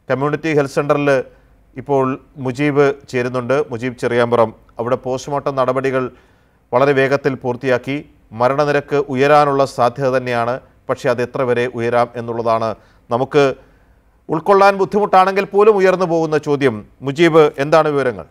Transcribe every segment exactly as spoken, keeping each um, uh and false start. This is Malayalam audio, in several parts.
കമ്മ്യൂണിറ്റി ഹെൽത്ത് സെൻ്ററിൽ ഇപ്പോൾ മുജീബ് ചേരുന്നുണ്ട്. മുജീബ് ചെറിയാമ്പുറം, അവിടെ പോസ്റ്റ്മോർട്ടം നടപടികൾ വളരെ വേഗത്തിൽ പൂർത്തിയാക്കി. മരണനിരക്ക് ഉയരാനുള്ള സാധ്യത തന്നെയാണ്. പക്ഷേ അത് എത്ര വരെ ഉയരാം എന്നുള്ളതാണ് നമുക്ക് ഉൾക്കൊള്ളാൻ ബുദ്ധിമുട്ടാണെങ്കിൽ പോലും ഉയർന്നു പോകുന്ന ചോദ്യം. മുജീബ്, എന്താണ് വിവരങ്ങൾ?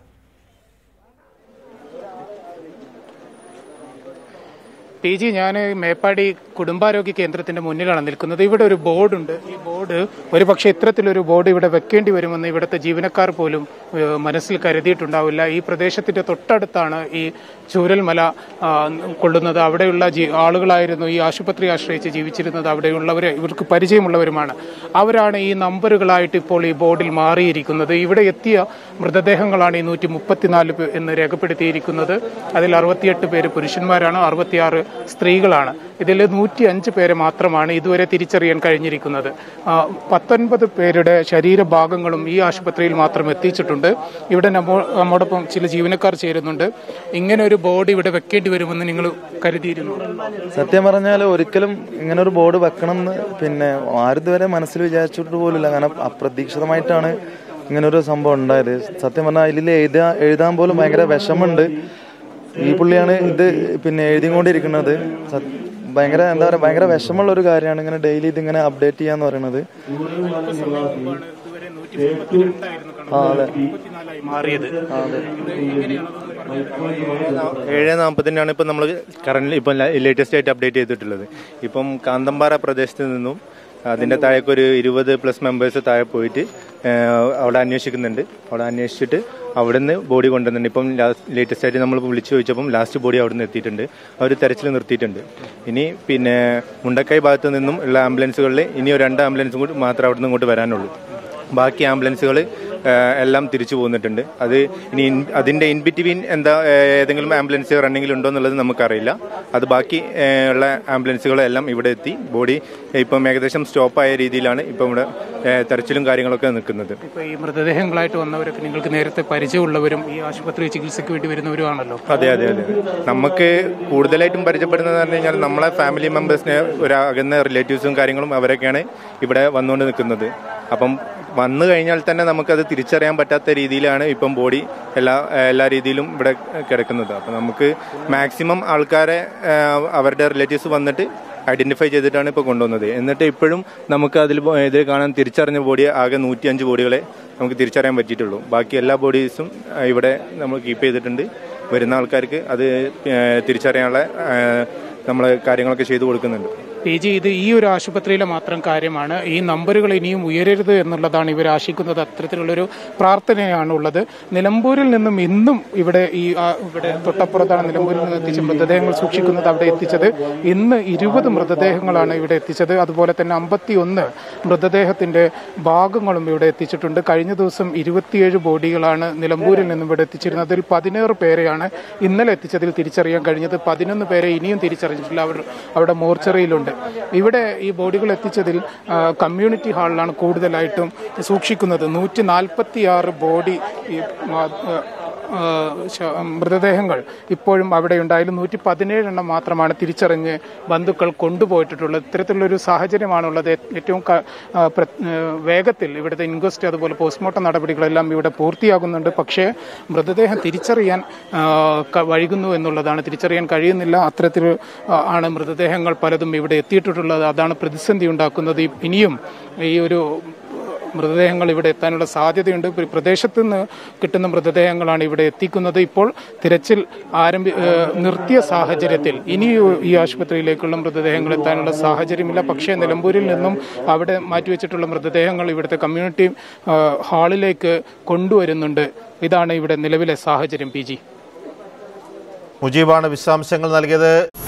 പി ജി, ഞാൻ മേപ്പാടി കുടുംബാരോഗ്യ കേന്ദ്രത്തിന്റെ മുന്നിലാണ് നിൽക്കുന്നത്. ഇവിടെ ഒരു ബോർഡുണ്ട്. ഈ ബോർഡ് ഒരു പക്ഷേ ഇത്തരത്തിലൊരു ബോർഡ് ഇവിടെ വെക്കേണ്ടി വരുമെന്ന് ഇവിടുത്തെ ജീവനക്കാർ പോലും മനസ്സിൽ കരുതിയിട്ടുണ്ടാവില്ല. ഈ പ്രദേശത്തിന്റെ തൊട്ടടുത്താണ് ഈ ചൂരൽമല കൊള്ളുന്നത്. അവിടെയുള്ള ആളുകളായിരുന്നു ഈ ആശുപത്രി ആശ്രയിച്ച് ജീവിച്ചിരുന്നത്. അവിടെയുള്ളവർ ഇവർക്ക് പരിചയമുള്ളവരുമാണ്. അവരാണ് ഈ നമ്പറുകളായിട്ട് ഇപ്പോൾ ഈ ബോർഡിൽ മാറിയിരിക്കുന്നത്. ഇവിടെ എത്തിയ മൃതദേഹങ്ങളാണ് ഈ നൂറ്റി മുപ്പത്തിനാല് എന്ന് രേഖപ്പെടുത്തിയിരിക്കുന്നത്. അതിൽ അറുപത്തിയെട്ട് പേര് പുരുഷന്മാരാണ്, അറുപത്തിയാറ് സ്ത്രീകളാണ്. ഇതിൽ നൂറ്റി അഞ്ച് പേരെ മാത്രമാണ് ഇതുവരെ തിരിച്ചറിയാൻ കഴിഞ്ഞിരിക്കുന്നത്. പത്തൊൻപത് പേരുടെ ശരീരഭാഗങ്ങളും ഈ ആശുപത്രിയിൽ മാത്രം എത്തിച്ചിട്ടുണ്ട്. ഇവിടെ നമ്മോ നമ്മോടൊപ്പം ചില ജീവനക്കാർ ചേരുന്നുണ്ട്. ഇങ്ങനെ ഒരു ബോർഡ് ഇവിടെ വെക്കേണ്ടി വരുമെന്ന് നിങ്ങൾ കരുതിയിരുന്നു? സത്യം പറഞ്ഞാൽ ഒരിക്കലും ഇങ്ങനെ ഒരു ബോർഡ് വെക്കണം എന്ന് പിന്നെ ആരും ഇതുവരെ മനസ്സിൽ വിചാരിച്ചിട്ട് പോലില്ല. കാരണം അപ്രതീക്ഷിതമായിട്ടാണ് ഇങ്ങനൊരു സംഭവം ഉണ്ടായത്. സത്യം പറഞ്ഞാൽ ഇതിൽ എഴുതാ എഴുതാൻ പോലും ഭയങ്കര വിഷമമുണ്ട്. ഈ പുള്ളിയാണ് ഇത് പിന്നെ എഴുതിക്കൊണ്ടിരിക്കുന്നത്. ഭയങ്കര എന്താ പറയുക, ഭയങ്കര വിഷമമുള്ള ഒരു കാര്യമാണ് ഇങ്ങനെ ഡെയിലി ഇതിങ്ങനെ അപ്ഡേറ്റ് ചെയ്യാന്ന് പറയുന്നത്. ഏഴ് നാൽപ്പത്തിനാണ് ഇപ്പം നമ്മൾ കറന്റ് ഇപ്പം ലേറ്റസ്റ്റ് ആയിട്ട് അപ്ഡേറ്റ് ചെയ്തിട്ടുള്ളത്. ഇപ്പം കാന്തമ്പാറ പ്രദേശത്ത് നിന്നും അതിൻ്റെ താഴേക്ക് ഒരു ഇരുപത് പ്ലസ് മെമ്പേഴ്സ് താഴെ പോയിട്ട് അവിടെ അന്വേഷിക്കുന്നുണ്ട്. അവിടെ അന്വേഷിച്ചിട്ട് അവിടെ നിന്ന് ബോഡി കൊണ്ടുവന്നുണ്ട്. ഇപ്പം ലേറ്റസ്റ്റ് ആയിട്ട് നമ്മൾ വിളിച്ചു ചോദിച്ചപ്പം ലാസ്റ്റ് ബോഡി അവിടെ നിന്ന് എത്തിയിട്ടുണ്ട്. അവർ തെരച്ചിൽ നിർത്തിയിട്ടുണ്ട്. ഇനി പിന്നെ മുണ്ടക്കൈ ഭാഗത്ത് നിന്നും ഉള്ള ആംബുലൻസുകളിൽ ഇനി ഒരു രണ്ട് ആംബുലൻസും കൂടി മാത്രമേ അവിടെ നിന്ന് ഇങ്ങോട്ട് വരാനുള്ളൂ. ബാക്കി ആംബുലൻസുകൾ എല്ലാം തിരിച്ചു പോന്നിട്ടുണ്ട്. അത് ഇനി അതിൻ്റെ ഇൻ ബിറ്റ്വീൻ എന്താ ഏതെങ്കിലും ആംബുലൻസ് റണ്ണിങ്ങിൽ ഉണ്ടോ എന്നുള്ളത് നമുക്കറിയില്ല. അത് ബാക്കി ഉള്ള ആംബുലൻസുകളെല്ലാം ഇവിടെ എത്തി. ബോഡി ഇപ്പം ഏകദേശം സ്റ്റോപ്പായ രീതിയിലാണ് ഇപ്പം ഇവിടെ തെരച്ചിലും കാര്യങ്ങളൊക്കെ നിൽക്കുന്നത്. ഇപ്പോൾ ഈ മൃതദേഹങ്ങളായിട്ട് വന്നവരൊക്കെ നിങ്ങൾക്ക് നേരത്തെ പരിചയമുള്ളവരും ഈ ആശുപത്രി ചികിത്സയ്ക്ക് വേണ്ടി വരുന്നവരുമാണല്ലോ? അതെ അതെ അതെ നമുക്ക് കൂടുതലായിട്ടും പരിചയപ്പെടുന്നതെന്ന് പറഞ്ഞു കഴിഞ്ഞാൽ നമ്മളെ ഫാമിലി മെമ്പേഴ്സിനെ ഒരു അകന്ന റിലേറ്റീവ്സും കാര്യങ്ങളും അവരൊക്കെയാണ് ഇവിടെ വന്നുകൊണ്ട് നിൽക്കുന്നത്. അപ്പം വന്നു കഴിഞ്ഞാൽ തന്നെ നമുക്കത് തിരിച്ചറിയാൻ പറ്റാത്ത രീതിയിലാണ് ഇപ്പം ബോഡി എല്ലാ എല്ലാ രീതിയിലും ഇവിടെ കിടക്കുന്നത്. അപ്പം നമുക്ക് മാക്സിമം ആൾക്കാരെ അവരുടെ റിലേറ്റീവ്സ് വന്നിട്ട് ഐഡന്റിഫൈ ചെയ്തിട്ടാണ് ഇപ്പോൾ കൊണ്ടുവന്നത്. എന്നിട്ട് ഇപ്പോഴും നമുക്ക് അതിൽ ഇതിൽ കാണാൻ തിരിച്ചറിഞ്ഞ ബോഡി ആകെ നൂറ്റി അഞ്ച് ബോഡികളെ നമുക്ക് തിരിച്ചറിയാൻ പറ്റിയിട്ടുള്ളൂ. ബാക്കി എല്ലാ ബോഡീസും ഇവിടെ നമ്മൾ കീപ്പ് ചെയ്തിട്ടുണ്ട്. വരുന്ന ആൾക്കാർക്ക് അത് തിരിച്ചറിയാനുള്ള നമ്മൾ കാര്യങ്ങളൊക്കെ ചെയ്തു കൊടുക്കുന്നുണ്ട്. പി ജി, ഇത് ഈ ഒരു ആശുപത്രിയിലെ മാത്രം കാര്യമാണ്. ഈ നമ്പറുകൾ ഇനിയും ഉയരരുത് എന്നുള്ളതാണ് ഇവർ ആശിക്കുന്നത്. അത്തരത്തിലുള്ളൊരു പ്രാർത്ഥനയാണ് ഉള്ളത്. നിലമ്പൂരിൽ നിന്നും ഇന്നും ഇവിടെ ഈ ഇവിടെ തൊട്ടപ്പുറത്താണ് നിലമ്പൂരിൽ നിന്ന് എത്തിച്ച മൃതദേഹങ്ങൾ സൂക്ഷിക്കുന്നത്. അവിടെ എത്തിച്ചത് ഇന്ന് ഇരുപത് മൃതദേഹങ്ങളാണ് ഇവിടെ എത്തിച്ചത്. അതുപോലെ തന്നെ അമ്പത്തി ഒന്ന് മൃതദേഹത്തിന്റെ ഭാഗങ്ങളും ഇവിടെ എത്തിച്ചിട്ടുണ്ട്. കഴിഞ്ഞ ദിവസം ഇരുപത്തിയേഴ് ബോഡികളാണ് നിലമ്പൂരിൽ നിന്നും ഇവിടെ എത്തിച്ചിരുന്നത്. അതിൽ പതിനേഴ് പേരെയാണ് ഇന്നലെ എത്തിച്ചതിൽ തിരിച്ചറിയാൻ കഴിഞ്ഞത്. പതിനൊന്ന് പേരെ ഇനിയും തിരിച്ചറിഞ്ഞിട്ടില്ല. അവർ അവിടെ മോർച്ചറിയിലുണ്ട്. ഇവിടെ ഈ ബോഡികൾ എത്തിച്ചതിൽ കമ്മ്യൂണിറ്റി ഹാളിലാണ് കൂടുതലായിട്ടും സൂക്ഷിക്കുന്നത്. നൂറ്റി നാൽപ്പത്തി ആറ് ബോഡി മൃതദേഹങ്ങൾ ഇപ്പോഴും അവിടെ ഉണ്ടായാലും നൂറ്റി പതിനേഴ് എണ്ണം മാത്രമാണ് തിരിച്ചറിഞ്ഞ് ബന്ധുക്കൾ കൊണ്ടുപോയിട്ടുള്ളത്. ഇത്തരത്തിലുള്ളൊരു സാഹചര്യമാണുള്ളത്. ഏറ്റവും വേഗത്തിൽ ഇവിടുത്തെ ഇൻക്വസ്റ്റ് അതുപോലെ പോസ്റ്റ്മോർട്ടം നടപടികളെല്ലാം ഇവിടെ പൂർത്തിയാകുന്നുണ്ട്. പക്ഷേ മൃതദേഹം തിരിച്ചറിയാൻ വൈകുന്നു എന്നുള്ളതാണ്. തിരിച്ചറിയാൻ കഴിയുന്നില്ല. അത്തരത്തിൽ ആണ് മൃതദേഹങ്ങൾ പലതും ഇവിടെ എത്തിയിട്ടുള്ളത്. അതാണ് പ്രതിസന്ധി ഉണ്ടാക്കുന്നത്. ഇനിയും ഈ ഒരു മൃതദേഹങ്ങൾ ഇവിടെ എത്താനുള്ള സാധ്യതയുണ്ട്. പ്രദേശത്ത് നിന്ന് കിട്ടുന്ന മൃതദേഹങ്ങളാണ് ഇവിടെ എത്തിക്കുന്നത്. ഇപ്പോൾ തിരച്ചിൽ ആരംഭി നിർത്തിയ സാഹചര്യത്തിൽ ഇനി ഈ ആശുപത്രിയിലേക്കുള്ള മൃതദേഹങ്ങൾ എത്താനുള്ള സാഹചര്യമില്ല. പക്ഷേ നിലമ്പൂരിൽ നിന്നും അവിടെ മാറ്റിവെച്ചിട്ടുള്ള മൃതദേഹങ്ങൾ ഇവിടുത്തെ കമ്മ്യൂണിറ്റി ഹാളിലേക്ക് കൊണ്ടുവരുന്നുണ്ട്. ഇതാണ് ഇവിടെ നിലവിലെ സാഹചര്യം. പി ജി മുജീബാണ് വിശദാംശങ്ങൾ നൽകിയത്.